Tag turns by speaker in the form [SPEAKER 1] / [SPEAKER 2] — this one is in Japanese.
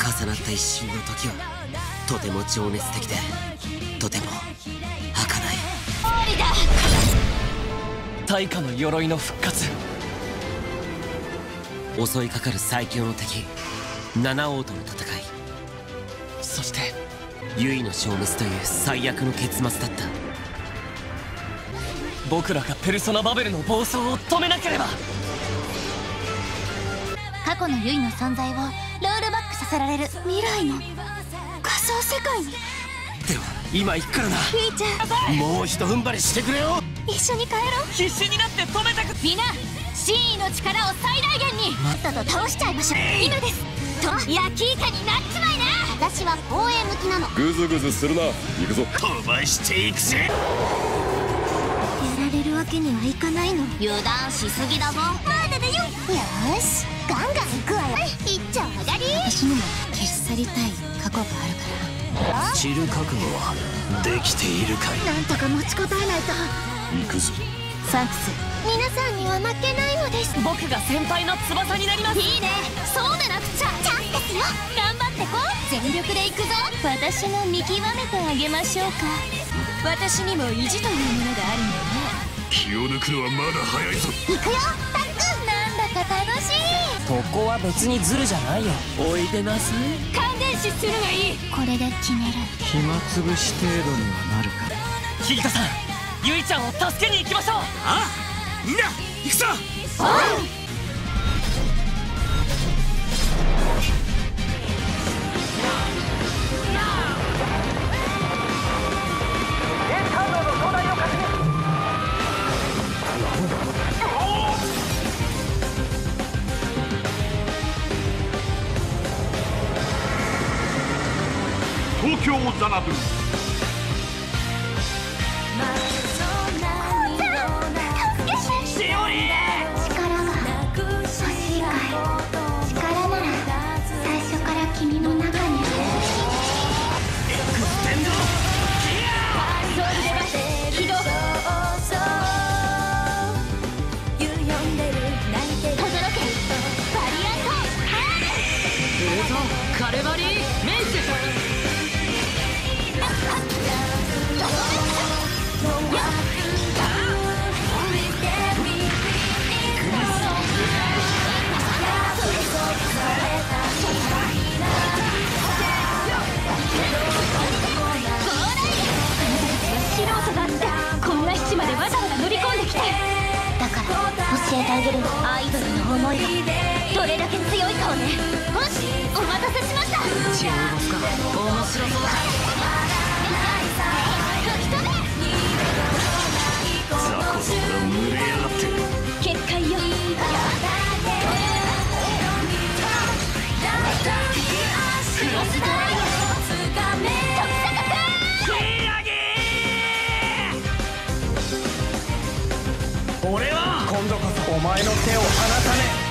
[SPEAKER 1] 重なった一瞬の時はとても情熱的でとても儚い。
[SPEAKER 2] 勝利だ。
[SPEAKER 3] 大化の鎧の復活。
[SPEAKER 1] 襲いかかる最強の敵七王との戦い、
[SPEAKER 3] そして
[SPEAKER 1] ユイの消滅という最悪の結末だった。
[SPEAKER 3] 僕らがペルソナバベルの暴走を止めなければ。
[SPEAKER 2] 過去のユイの存在をロールバックさせられる未来の仮想世界に。
[SPEAKER 1] では今行くからな。
[SPEAKER 2] フィーチャー、
[SPEAKER 1] もう一踏ん張りしてくれよ。
[SPEAKER 2] 一緒に帰ろう。
[SPEAKER 3] 必死になって止めたく。
[SPEAKER 2] みんな真意の力を最大限にとっとと倒しちゃいましょう。今ですと焼きイカになっちまいな。私は公園向きなの。
[SPEAKER 4] グズグズするな。行くぞ。
[SPEAKER 1] 飛ばしていくぜ。
[SPEAKER 2] やられるわけにはいかないの。油断しすぎだぞ。まだだよ。よーしガンガン行くわよ。一丁上がり。私にも消し去りたい過去があるから。
[SPEAKER 1] 散る覚悟はできているかい。
[SPEAKER 2] なんとか持ちこたえないと。
[SPEAKER 4] 行くぞ。
[SPEAKER 2] サンクス。皆さんには負けないのです。
[SPEAKER 3] 僕が先輩の翼になります。
[SPEAKER 2] いいね、そうでなくちゃ。チャンスですよ。頑張ってこう。全力でいくぞ。私が見極めてあげましょうか。私にも意地というものがあるのね。
[SPEAKER 4] 気を抜くのはまだ早いぞ。
[SPEAKER 2] 行くよタック。なんだか楽しい。
[SPEAKER 3] ここは別にズルじゃないよ。
[SPEAKER 1] おいでなさい。
[SPEAKER 2] 感電死するがいい。これで決める。
[SPEAKER 5] 暇つぶし程度にはなるか。
[SPEAKER 3] キリカさん、ユイちゃんを助けに行きましょう。
[SPEAKER 1] ああ、みんな行くぞ。
[SPEAKER 4] 東京ザナブ。
[SPEAKER 3] カレバリーメイス。
[SPEAKER 2] 素人だってこんな基地までわざわざ乗り込んできて。だから教えてあげるの。アイドルの思いがどれだけ強いかをね。よし、お待たせしました。
[SPEAKER 3] 中国か。面白そうだ。
[SPEAKER 1] 雑魚が群れやがって。
[SPEAKER 2] 結界よ。クロスドライヤー。
[SPEAKER 3] 俺は今度こそお前の手を離さねえ。